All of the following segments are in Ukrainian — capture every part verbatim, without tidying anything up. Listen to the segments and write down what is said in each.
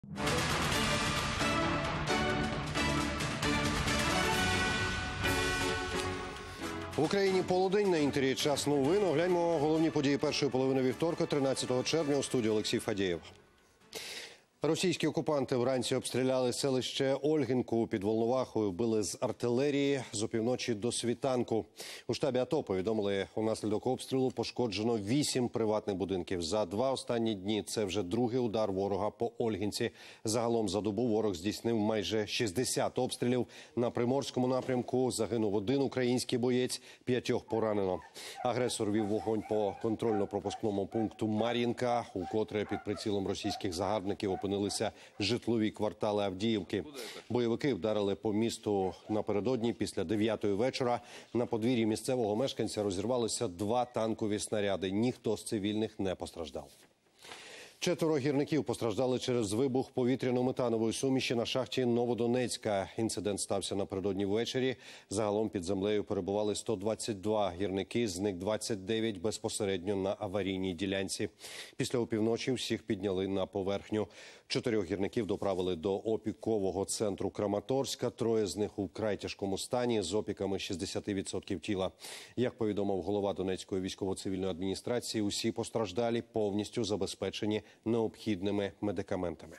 В Україні полудень, на інтері час новин. Огляньмо головні події першої половини вівторка, тринадцятого червня, у студії Олексій Фадєєв. Російські окупанти вранці обстріляли селище Ольгинку під Волновахою, били з артилерії з опівночі до світанку. У штабі АТО повідомили, унаслідок обстрілу пошкоджено вісім приватних будинків. За два останні дні це вже другий удар ворога по Ольгинці. Загалом за добу ворог здійснив майже шістдесят обстрілів. На Приморському напрямку загинув один український боєць, п'ятьох поранено. Агресор вів вогонь по контрольно-пропускному пункту Мар'їнка, укотре під прицілом російських загарбників опинилися житлові квартали Авдіївки. Бойовики вдарили по місту напередодні після дев'ятої вечора. На подвір'ї місцевого мешканця розірвалися два танкові снаряди. Ніхто з цивільних не постраждав. Четверо гірників постраждали через вибух повітряно-метанової суміші на шахті Новодонецька. Інцидент стався напередодні ввечері. Загалом під землею перебували сто двадцять два гірники, з них двадцять дев'ять безпосередньо на аварійній ділянці. Після опівночі всіх підняли на поверхню. Чотирьох гірників доправили до опікового центру Краматорська. Троє з них у вкрай тяжкому стані з опіками шістдесят відсотків тіла. Як повідомив голова Донецької військово-цивільної адміністрації, усі постраждалі повністю забезпечені необхідними медикаментами.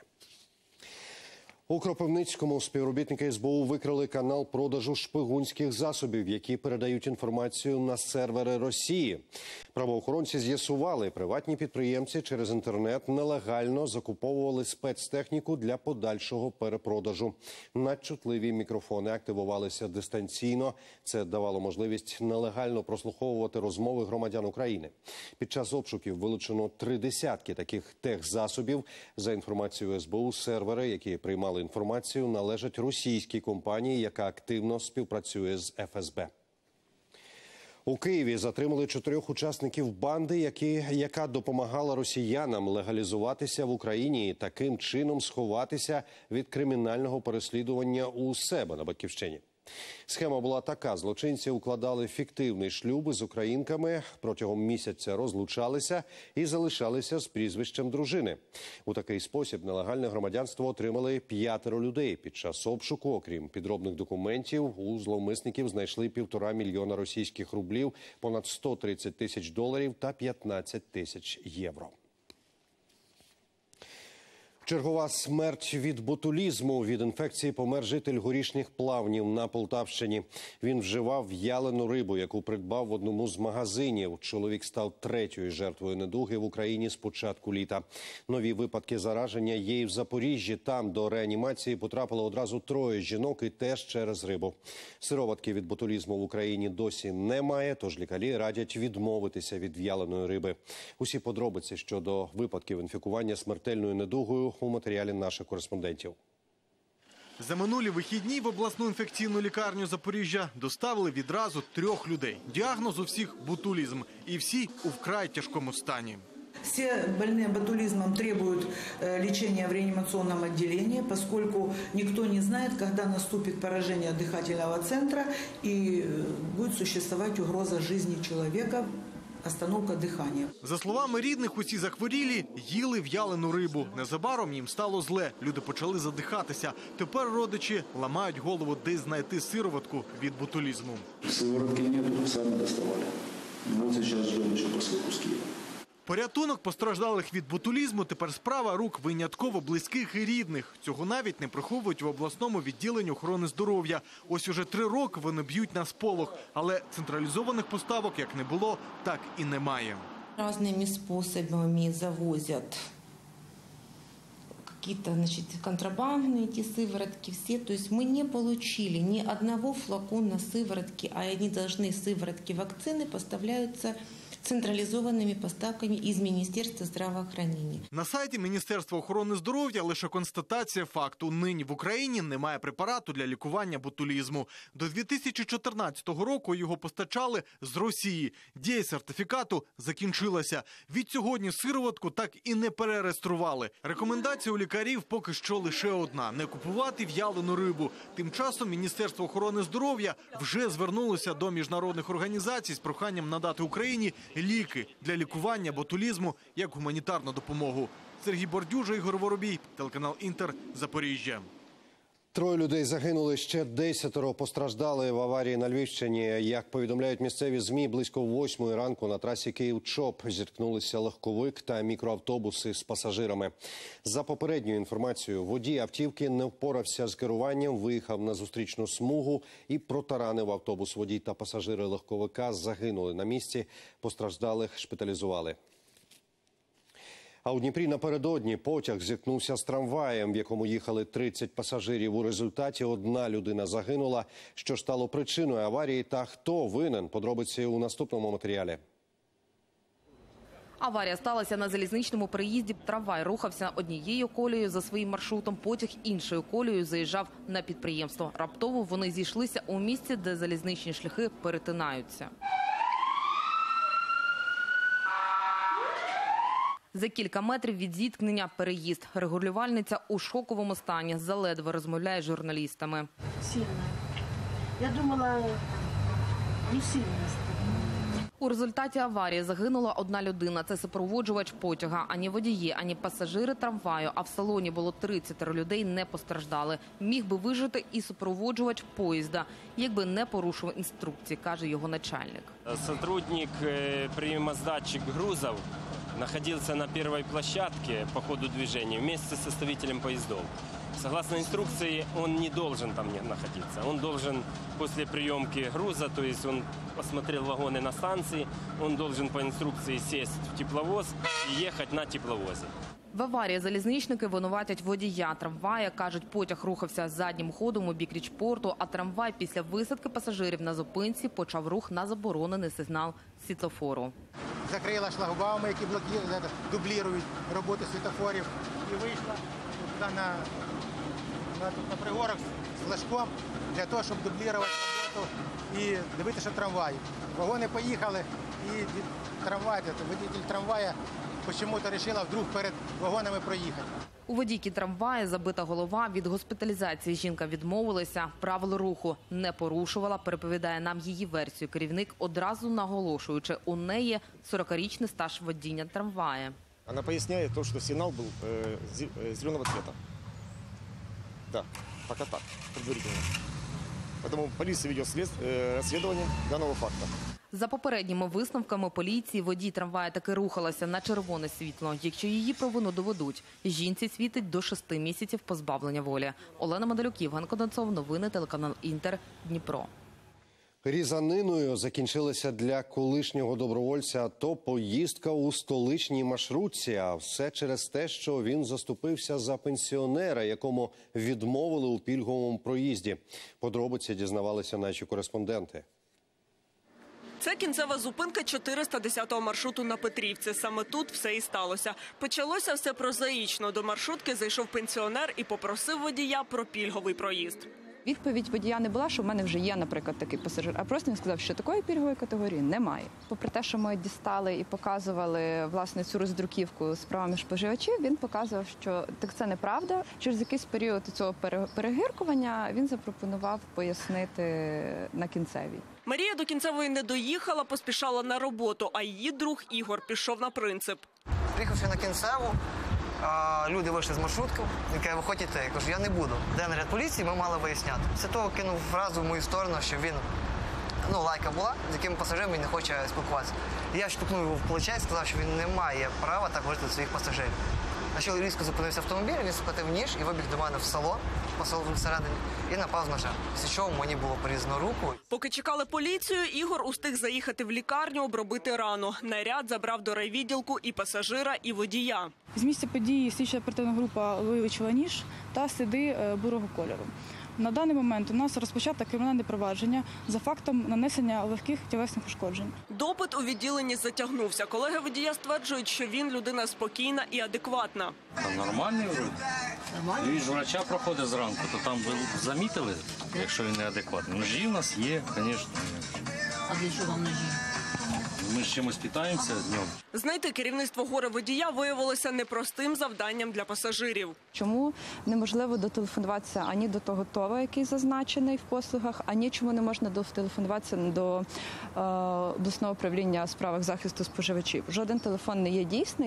У Кропивницькому співробітники ес бе у викрили канал продажу шпигунських засобів, які передають інформацію на сервери Росії. Правоохоронці з'ясували, приватні підприємці через інтернет нелегально закуповували спецтехніку для подальшого перепродажу. Надчутливі мікрофони активувалися дистанційно. Це давало можливість нелегально прослуховувати розмови громадян України. Під час обшуків вилучено три десятки таких техзасобів. За інформацією ес бе у, сервери, які приймали інформацію, належать російській компанії, яка активно співпрацює з еф ес бе. У Києві затримали чотирьох учасників банди, які, яка допомагала росіянам легалізуватися в Україні і таким чином сховатися від кримінального переслідування у себе на Батьківщині. Схема була така. Злочинці укладали фіктивний шлюб з українками, протягом місяця розлучалися і залишалися з прізвищем дружини. У такий спосіб нелегальне громадянство отримали п'ятеро людей. Під час обшуку, окрім підробних документів, у зловмисників знайшли півтора мільйона російських рублів, понад сто тридцять тисяч доларів та п'ятнадцять тисяч євро. Чергова смерть від ботулізму. Від інфекції помер житель Горішніх Плавнів на Полтавщині. Він вживав в'ялену рибу, яку придбав в одному з магазинів. Чоловік став третьою жертвою недуги в Україні з початку літа. Нові випадки зараження є і в Запоріжжі. Там до реанімації потрапило одразу троє жінок і теж через рибу. Сироватки від ботулізму в Україні досі немає, тож лікарі радять відмовитися від в'яленої риби. Усі подробиці щодо випадків інфікування смертельною недугою у матеріалі наших кореспондентів. За минулі вихідні в обласну інфекційну лікарню Запоріжжя доставили відразу трьох людей. Діагноз у всіх – ботулізм. І всі у вкрай тяжкому стані. Все больные ботулизмом требуют лечения в реанимационном отделении, поскольку никто не знает, когда наступит поражение дыхательного центра и будет существовать угроза жизни человека. Остановка дихання. За словами рідних, усі захворілі їли в'ялену рибу. Незабаром їм стало зле. Люди почали задихатися. Тепер родичі ламають голову, де знайти сироватку від ботулізму. Сиворотки нету, самі доставали. Вот сейчас ждем еще посылку с Киева. Порятунок постраждалих від ботулізму тепер справа рук винятково близьких і рідних. Цього навіть не приховують в обласному відділенні охорони здоров'я. Ось уже три роки вони б'ють на сполох. Але централізованих поставок як не було, так і немає. Різними способами завозять какие-то, значит, контрабандные эти сыворотки все. То есть мы не получили ни одного флакона сыворотки, а они должны, сыворотки вакцины поставляются централізованими поставками із Міністерства здравоохранения. На сайті Міністерства охорони здоров'я лише констатація факту. Нині в Україні немає препарату для лікування ботулізму. До дві тисячі чотирнадцятого року його постачали з Росії. Дія сертифікату закінчилася. Відсьогодні сироватку так і не перереєстрували. Рекомендація у лікарів поки що лише одна – не купувати в'ялену рибу. Тим часом Міністерство охорони здоров'я вже звернулося до міжнародних організацій з проханням надати Україні ліки для лікування ботулізму як гуманітарну допомогу. Сергій Бордюжа, Ігор Воробій, телеканал «Інтер», Запоріжжя. Троє людей загинули, ще десятеро постраждали в аварії на Львівщині. Як повідомляють місцеві ЗМІ, близько восьмої ранку на трасі Київ-Чоп зіткнулися легковик та мікроавтобуси з пасажирами. За попередньою інформацією, водій автівки не впорався з керуванням, виїхав на зустрічну смугу і протаранив автобус. Водій та пасажири легковика загинули на місці, постраждалих шпиталізували. А у Дніпрі напередодні потяг зіткнувся з трамваєм, в якому їхали тридцять пасажирів. У результаті одна людина загинула. Що ж стало причиною аварії та хто винен? Подробиці у наступному матеріалі. Аварія сталася на залізничному переїзді. Трамвай рухався однією колією за своїм маршрутом, потяг іншою колією заїжджав на підприємство. Раптово вони зійшлися у місці, де залізничні шляхи перетинаються. За кілька метрів від зіткнення переїзд. Регулювальниця у шоковому стані, заледве розмовляє з журналістами. Сильно. Я думала, не сильно. У результаті аварії загинула одна людина. Це супроводжувач потяга. Ані водії, ані пасажири трамваю, а в салоні було тридцять людей, не постраждали. Міг би вижити і супроводжувач поїзда, якби не порушив інструкції, каже його начальник. Сотрудник приемоздатчик грузов находился на первой площадке по ходу движения вместе с составителем поездов. Согласно инструкции, он не должен там находиться. Он должен после приемки груза, то есть он посмотрел вагоны на станции, он должен по инструкции сесть в тепловоз и ехать на тепловозе. В аварії залізничники винуватять водія трамвая. Кажуть, потяг рухався заднім ходом у бік Річпорту, а трамвай після висадки пасажирів на зупинці почав рух на заборонений сигнал світлофору. Закрила шлагбауми, які блокують, дублюють роботу світлофорів, і вийшла туди на, на, на пригорок з флажком для того, щоб дублювати роботу і дивитися, що трамвай. Вагони поїхали, і трамвай, водитель трамвая чомусь вирішила вдруг перед вагонами проїхати. У водійки трамвая забита голова. Від госпіталізації жінка відмовилася. Правил руху не порушувала, переповідає нам її версію керівник, одразу наголошуючи, у неї сорокарічний стаж водіння трамвая. Вона поясняє, що сигнал був зеленого цвета. Так, поки так, предварительно. Тому поліція веде розслідування даного факту. За попередніми висновками поліції, водій трамвая таки рухалася на червоне світло. Якщо її провину доведуть, жінці світить до шести місяців позбавлення волі. Олена Мадалюк, Євген Конденцов, новини, телеканал «Інтер», Дніпро. Різаниною закінчилася для колишнього добровольця АТО поїздка у столичній маршрутці. А все через те, що він заступився за пенсіонера, якому відмовили у пільговому проїзді. Подробиці дізнавалися наші кореспонденти. Це кінцева зупинка чотириста десятого маршруту на Петрівці. Саме тут все і сталося. Почалося все прозаїчно. До маршрутки зайшов пенсіонер і попросив водія про пільговий проїзд. Відповідь водія не була, що в мене вже є, наприклад, такий пасажир, а просто він сказав, що такої пільгової категорії немає. Попри те, що ми дістали і показували, власне, цю роздруківку з правами споживачів, він показував, що так це неправда. Через якийсь період цього перегиркування він запропонував пояснити на кінцевій. Марія до кінцевої не доїхала, поспішала на роботу, а її друг Ігор пішов на принцип. Приїхавши на кінцеву, люди вийшли з маршрутки, він каже, ви хочете? Я кажу, я не буду. Де наряд поліції, ми мали виясняти. Після того кинув фразу в мою сторону, що він, ну, лайка була, з яким пасажиром він не хоче спілкуватися. І я штовхнув його в плече і сказав, що він не має права так говорити до своїх пасажирів. На що різко зупинився автомобіль, він схватив ніж і вибіг до мене в салон, по салону всередині, і напав з ножем. Після чого мені було порізано руку. Поки чекали поліцію, Ігор устиг заїхати в лікарню, обробити рану. Наряд забрав до райвідділку і пасажира, і водія. З місця події слідча оперативна група вилучила ніж та сліди бурого кольору. На даний момент у нас розпочато кримінальне провадження за фактом нанесення легких тілесних ушкоджень. Допит у відділенні затягнувся. Колеги водія стверджують, що він людина спокійна і адекватна. Нормальний вроді. Він ж врача проходить зранку, то там ви замітили, якщо він неадекватний. Ножі в нас є, звісно. А для чого вам ножі? Ми з чимось питаємося днем. Знайти керівництво горе-водія виявилося непростим завданням для пасажирів. Чому неможливо дотелефонуватися ані до того ТОВа, який зазначений в послугах, ані чому не можна дотелефонуватися до е, обласного управління у справах захисту споживачів. Жоден телефон не є дійсний.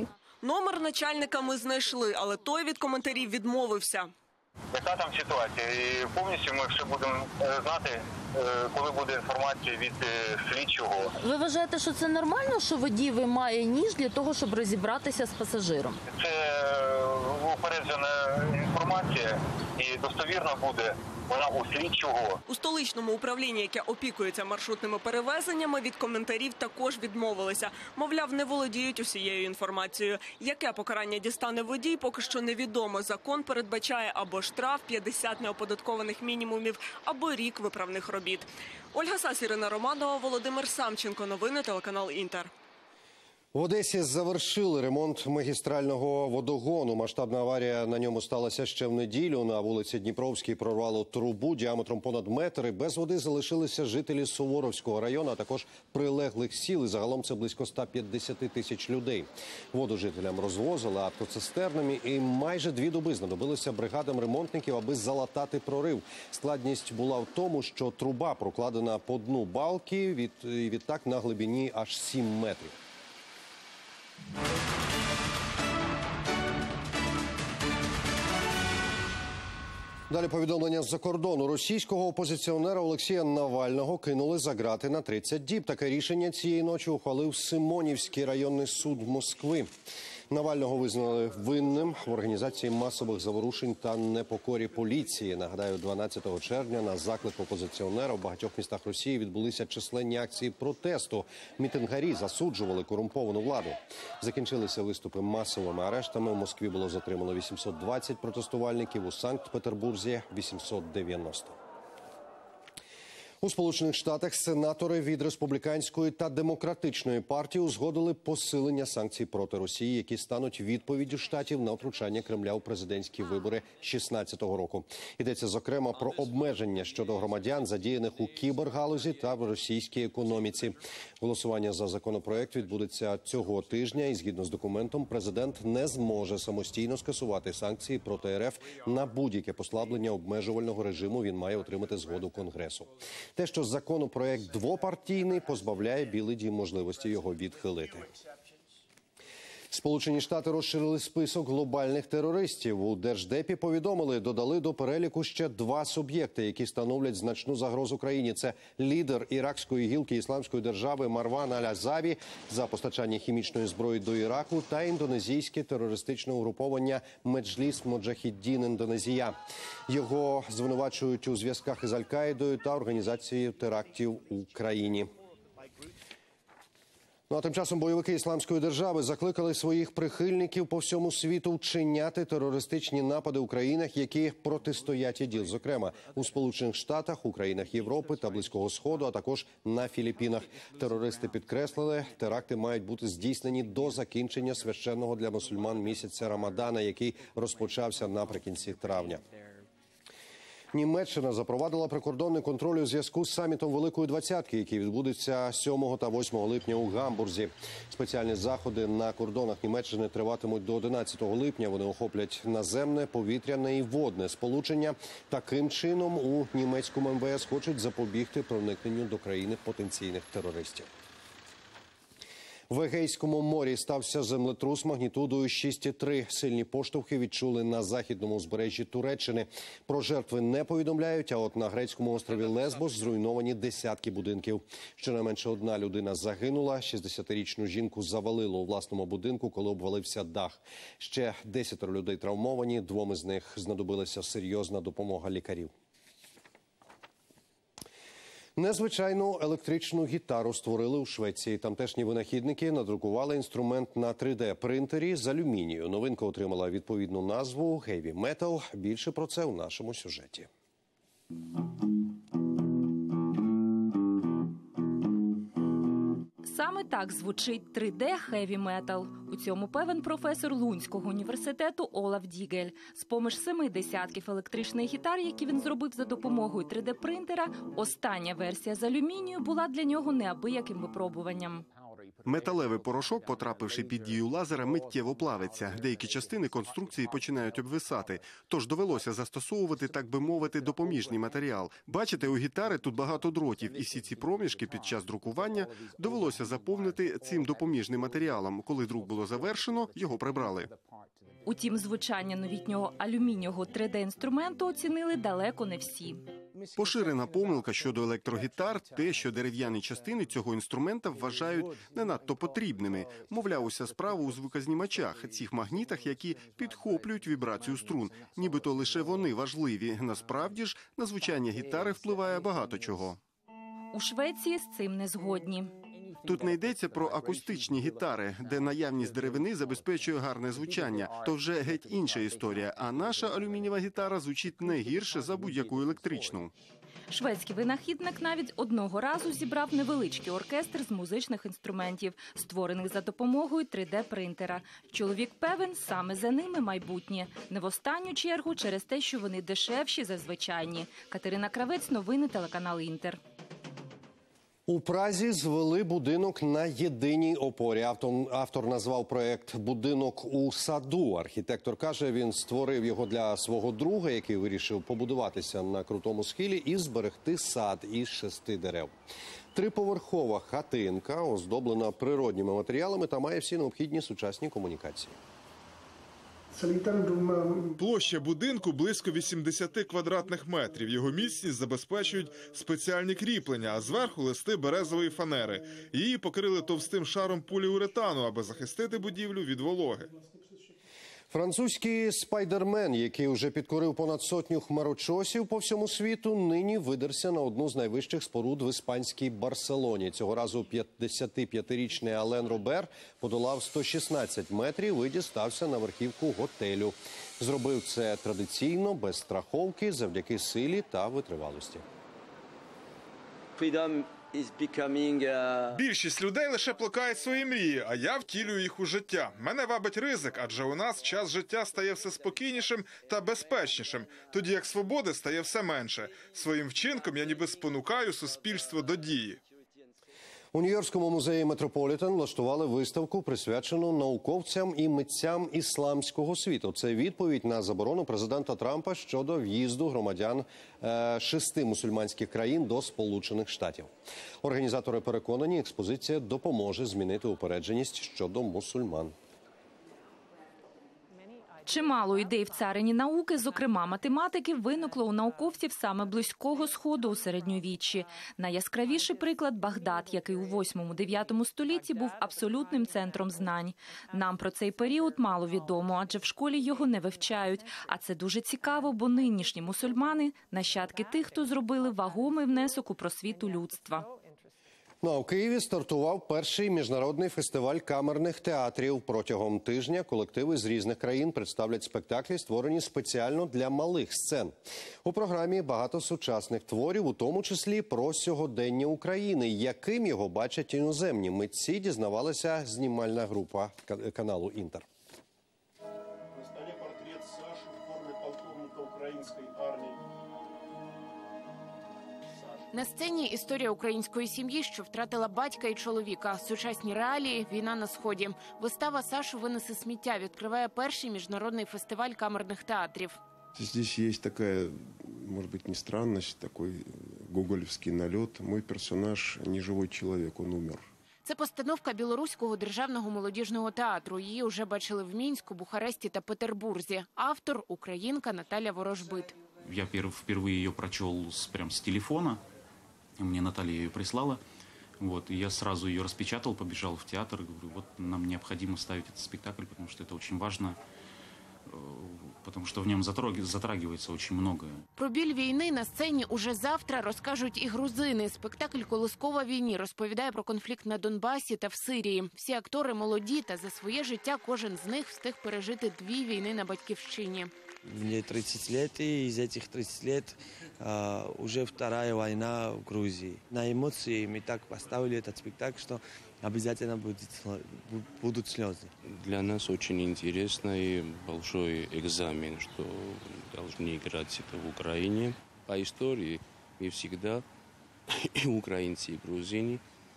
Номер начальника ми знайшли, але той від коментарів відмовився. Яка там ситуація? І повністю ми все будемо знати, коли буде інформація від слідчого. Ви вважаєте, що це нормально, що водій виймає ніж для того, щоб розібратися з пасажиром? Це упереджена інформація і достовірно буде вона у слідчого. У столичному управлінні, яке опікується маршрутними перевезеннями, від коментарів також відмовилися. Мовляв, не володіють усією інформацією. Яке покарання дістане водій, поки що невідомо. Закон передбачає або штраф, п'ятдесят неоподаткованих мінімумів, або рік виправних робіт. Ольга Сас, Ірина Романова, Володимир Самченко. Новини, телеканал «Інтер». В Одесі завершили ремонт магістрального водогону. Масштабна аварія на ньому сталася ще в неділю. На вулиці Дніпровській прорвало трубу діаметром понад метр. І без води залишилися жителі Суворовського району, а також прилеглих сіл. І загалом це близько ста п'ятдесяти тисяч людей. Воду жителям розвозили автоцистернами. І майже дві доби знадобилися бригадам ремонтників, аби залатати прорив. Складність була в тому, що труба прокладена по дну балки, від, відтак на глибині аж сім метрів. Далі повідомлення з-за кордону. Російського опозиціонера Олексія Навального кинули за ґрати на тридцять діб. Таке рішення цієї ночі ухвалив Симонівський районний суд Москви. Навального визнали винним в організації масових заворушень та непокорі поліції. Нагадаю, дванадцятого червня на заклик опозиціонера в багатьох містах Росії відбулися численні акції протесту. Мітингарі засуджували корумповану владу. Закінчилися виступи масовими арештами. В Москві було затримано вісімсот двадцять протестувальників, у Санкт-Петербурзі – вісімсот дев'яносто. У Сполучених Штатах сенатори від республіканської та демократичної партії узгодили посилення санкцій проти Росії, які стануть відповіддю штатів на втручання Кремля у президентські вибори шістнадцятого року. Йдеться, зокрема, про обмеження щодо громадян, задіяних у кібергалузі та в російській економіці. Голосування за законопроект відбудеться цього тижня, і згідно з документом, президент не зможе самостійно скасувати санкції проти РФ на будь-яке послаблення обмежувального режиму. Він має отримати згоду Конгресу. Те, що законопроект двопартійний, позбавляє Білий дім можливості його відхилити. Сполучені Штати розширили список глобальних терористів. У Держдепі повідомили, додали до переліку ще два суб'єкти, які становлять значну загрозу країні. Це лідер іракської гілки Ісламської держави Марван Аль-Азаві за постачання хімічної зброї до Іраку та індонезійське терористичне угруповання Меджліс Моджахіддін Індонезія. Його звинувачують у зв'язках із Аль-Каїдою та організацією терактів у країні. Ну а тим часом бойовики Ісламської держави закликали своїх прихильників по всьому світу вчиняти терористичні напади у країнах, які протистоять ІДІЛ. Зокрема, у Сполучених Штатах, у країнах Європи та Близького Сходу, а також на Філіппінах. Терористи підкреслили, теракти мають бути здійснені до закінчення священного для мусульман місяця Рамадана, який розпочався наприкінці травня. Німеччина запровадила прикордонний контроль у зв'язку з самітом Великої Двадцятки, який відбудеться сьомого та восьмого липня у Гамбурзі. Спеціальні заходи на кордонах Німеччини триватимуть до одинадцятого липня. Вони охоплять наземне, повітряне і водне сполучення. Таким чином у німецькому ем ве ес хочуть запобігти проникненню до країни потенційних терористів. В Егейському морі стався землетрус магнітудою шість цілих три. Сильні поштовхи відчули на західному узбережжі Туреччини. Про жертви не повідомляють, а от на грецькому острові Лесбос зруйновані десятки будинків. Щонайменше одна людина загинула. шістдесятирічну жінку завалило у власному будинку, коли обвалився дах. Ще десятеро людей травмовані, двом із них знадобилася серйозна допомога лікарів. Незвичайну електричну гітару створили у Швеції. Тамтешні винахідники надрукували інструмент на три де принтері з алюмінію. Новинка отримала відповідну назву «Heavy Metal». Більше про це у нашому сюжеті. Саме так звучить три де Heavy Metal. У цьому певен професор Лунського університету Олаф Дігель. З-поміж семи десятків електричних гітар, які він зробив за допомогою три де принтера, остання версія з алюмінію була для нього неабияким випробуванням. Металевий порошок, потрапивши під дію лазера, миттєво плавиться. Деякі частини конструкції починають обвисати. Тож довелося застосовувати, так би мовити, допоміжний матеріал. Бачите, у гітари тут багато дротів, і всі ці проміжки під час друкування довелося заповнити цим допоміжним матеріалом. Коли друк було завершено, його прибрали. Утім, звучання новітнього алюмінієвого три де-інструменту оцінили далеко не всі. Поширена помилка щодо електрогітар – те, що дерев'яні частини цього інструмента вважають не надто потрібними. Мовляв, уся справа у звукознімачах, цих магнітах, які підхоплюють вібрацію струн. Нібито лише вони важливі. Насправді ж, на звучання гітари впливає багато чого. У Швеції з цим не згодні. Тут не йдеться про акустичні гітари, де наявність деревини забезпечує гарне звучання. То вже геть інша історія. А наша алюмінієва гітара звучить не гірше за будь-яку електричну. Шведський винахідник навіть одного разу зібрав невеличкий оркестр з музичних інструментів, створених за допомогою три де-принтера. Чоловік певен, саме за ними майбутнє. Не в останню чергу через те, що вони дешевші за звичайні. Катерина Кравець, новини, телеканал «Інтер». У Празі звели будинок на єдиній опорі. Автор, автор назвав проєкт «Будинок у саду». Архітектор каже, він створив його для свого друга, який вирішив побудуватися на крутому схилі і зберегти сад із шести дерев. Триповерхова хатинка, оздоблена природніми матеріалами та має всі необхідні сучасні комунікації. Площа будинку близько вісімдесят квадратних метрів. Його міцність забезпечують спеціальні кріплення, а зверху листи березової фанери. Її покрили товстим шаром поліуретану, аби захистити будівлю від вологи. Французький спайдермен, який вже підкорив понад сотню хмарочосів по всьому світу, нині видерся на одну з найвищих споруд в іспанській Барселоні. Цього разу п'ятдесятип'ятирічний Ален Робер подолав сто шістнадцять метрів і дістався на верхівку готелю. Зробив це традиційно, без страховки, завдяки силі та витривалості. Більшість людей лише плекають свої мрії, а я втілюю їх у життя. Мене вабить ризик, адже у нас час життя стає все спокійнішим та безпечнішим, тоді як свободи стає все менше. Своїм вчинком я ніби спонукаю суспільство до дії. У Нью-Йоркському музеї Метрополітен влаштували виставку, присвячену науковцям і митцям ісламського світу. Це відповідь на заборону президента Трампа щодо в'їзду громадян е, шести мусульманських країн до Сполучених Штатів. Організатори переконані, експозиція допоможе змінити упередженість щодо мусульман. Чимало ідей в царині науки, зокрема математики, виникло у науковців саме Близького Сходу у середньовіччі. Найяскравіший приклад – Багдад, який у восьмому-дев'ятому столітті був абсолютним центром знань. Нам про цей період мало відомо, адже в школі його не вивчають. А це дуже цікаво, бо нинішні мусульмани – нащадки тих, хто зробили вагомий внесок у просвіту людства. Ну, а у Києві стартував перший міжнародний фестиваль камерних театрів. Протягом тижня колективи з різних країн представлять спектаклі, створені спеціально для малих сцен. У програмі багато сучасних творів, у тому числі про сьогодення України. Яким його бачать іноземні митці, дізнавалася знімальна група каналу «Інтер». На столі портрет Саші в формі полковника української армії. На сцені історія української сім'ї, що втратила батька і чоловіка. Сучасні реалії, війна на Сході. Вистава «Сашу винеси сміття» відкриває перший міжнародний фестиваль камерних театрів. Здесь есть такая, может быть, не странность, такой гоголевский налет. Мой персонаж не живой человек, он умер. Це постановка Білоруського державного молодіжного театру. Її вже бачили в Мінську, Бухаресті та Петербурзі. Автор – українка Наталя Ворожбит. Я впервые ее прочел прям с телефона. Мне Наталья ее прислала. Вот, и я сразу ее распечатал, побежал в театр. И говорю, вот нам необходимо ставить этот спектакль, потому что это очень важно, потому что в нем затрагивается очень многое. Про біль війни на сцені уже завтра розкажуть і грузини. Спектакль «Колискова війні» розповідає про конфлікт на Донбасі та в Сирії. Всі актори молоді, та за своє життя кожен з них встиг пережити дві війни на батьківщині. Мне тридцать лет, и из этих тридцати лет а, уже вторая война в Грузии. На эмоции мы так поставили этот спектакль, что обязательно будет, будут слезы. Для нас очень интересный большой экзамен, что должны играть это в Украине. По истории мы всегда, и украинцы, и грузины,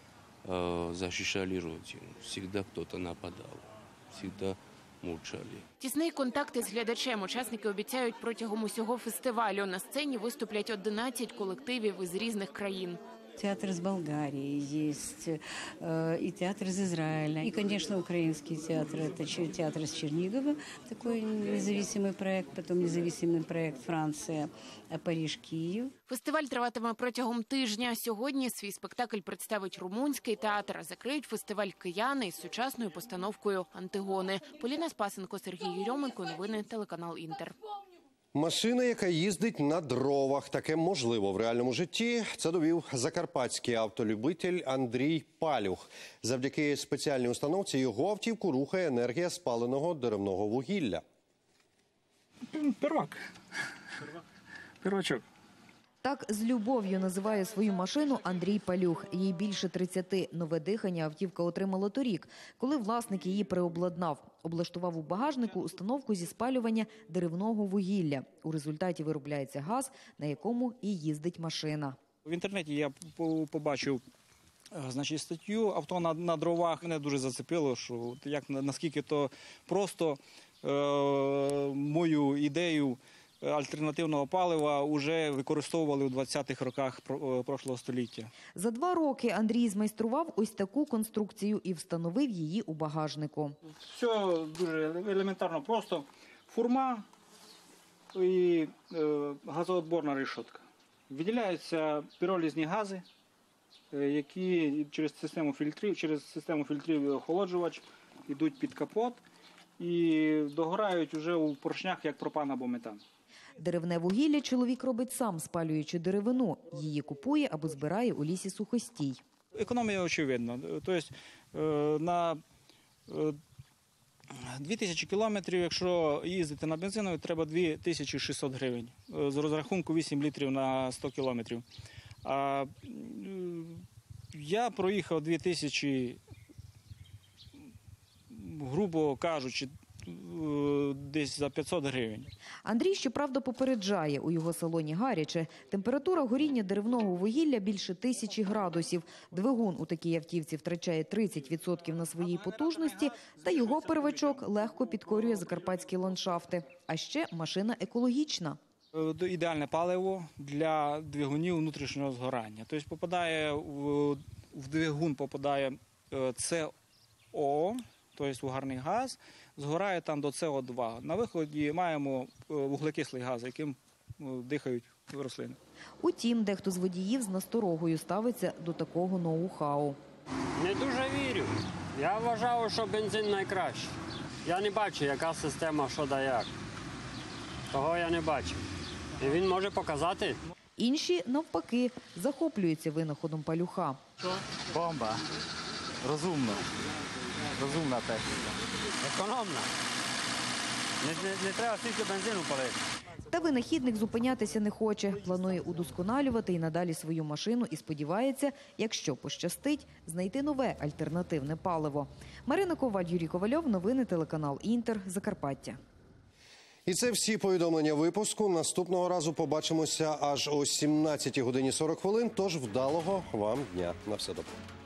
э, защищали родину. Всегда кто-то нападал, всегда мучали. Тісний контакт із глядачем учасники обіцяють протягом усього фестивалю. На сцені виступлять одинадцять колективів із різних країн. Театр из Болгарии есть, э, и театр из Израиля. И, конечно, украинский театр. Это че- театр из Чернигова, такой независимый проект, потом независимый проект Франция, э, Париж, Киев. Фестиваль триватиме протягом тижня. Сьогодні свій спектакль представить румунський театр. Закриють фестиваль кияни із сучасною постановкою «Антигони». Поліна Спасенко, Сергій Єрьоменко. Новини телеканал «Інтер». Машина, яка їздить на дровах. Таке можливо в реальному житті. Це довів закарпатський автолюбитель Андрій Палюх. Завдяки спеціальній установці його автівку рухає енергія спаленого деревного вугілля. Пирог. Пирочок. Так з любов'ю називає свою машину Андрій Палюх. Їй більше тридцяти. Нове дихання автівка отримала торік, коли власник її переобладнав. Облаштував у багажнику установку зі спалювання деревного вугілля. У результаті виробляється газ, на якому і їздить машина. В інтернеті я побачив значить, статтю «Авто на, на дровах». Мене дуже зацепило, що як, наскільки то просто е, мою ідею альтернативного палива вже використовували у двадцятих роках прошлого століття. За два роки Андрій змайстрував ось таку конструкцію і встановив її у багажнику. Все дуже елементарно просто. Фурма і е, газоотборна решетка. Виділяються піролізні гази, які через систему фільтрів, через систему фільтрів і охолоджувач йдуть під капот і догорають вже у поршнях як пропан або метан. Деревне вугілля чоловік робить сам, спалюючи деревину. Її купує або збирає у лісі сухостій. Економія очевидна. Тобто на дві тисячі кілометрів, якщо їздити на бензинові, треба дві тисячі шістсот гривень. З розрахунку вісім літрів на сто кілометрів. А я проїхав дві тисячі, грубо кажучи, десь за п'ятсот гривень. Андрій, щоправда, попереджає, у його салоні гаряче. Температура горіння деревного вугілля більше тисячі градусів. Двигун у такій автівці втрачає тридцять відсотків на своїй потужності, та його первачок легко підкорює закарпатські ландшафти. А ще машина екологічна. Ідеальне паливо для двигунів внутрішнього згорання. Тобто попадає в, в двигун попадає С О, тобто угарний газ, згорає там до С О два. На виході маємо вуглекислий газ, яким дихають рослини. Утім, дехто з водіїв з насторогою ставиться до такого ноу-хау. Не дуже вірю. Я вважав, що бензин найкращий. Я не бачу, яка система, що да як. Того я не бачу. І він може показати. Інші, навпаки, захоплюються винаходом Палюха. Що? Бомба. Розумно. Розумна техніка. Економна. Не, не, не треба стільки бензину палити. Та винахідник зупинятися не хоче. Планує удосконалювати і надалі свою машину і сподівається, якщо пощастить, знайти нове альтернативне паливо. Марина Коваль, Юрій Ковальов. Новини телеканал «Інтер», Закарпаття. І це всі повідомлення випуску. Наступного разу побачимося аж о сімнадцятій годині сорок хвилин. Тож вдалого вам дня. На все добре.